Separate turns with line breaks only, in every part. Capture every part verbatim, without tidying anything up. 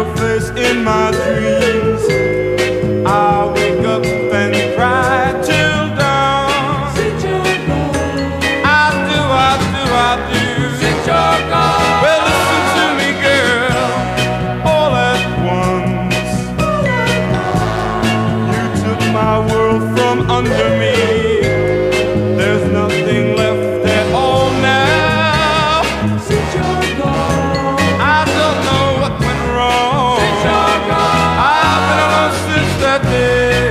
face in my dreams. I wake up and cry till dawn. I do, I do, I do. Well, listen to me, girl, all at once. You took my world from under me. There's nothing left at all now. I don't know what went wrong. I've been alone since that day.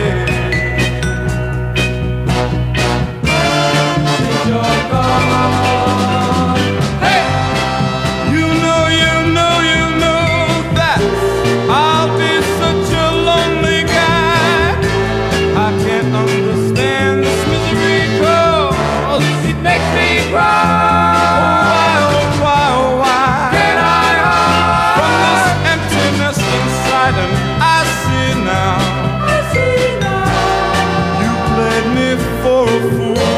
Hey! You know, you know, you know that I'll be such a lonely guy. I can't understand this misery 'cause it makes me cry. Oh, why, oh, why, oh, why can't I hide from this emptiness inside? And I see now, I see now, you played me for a fool.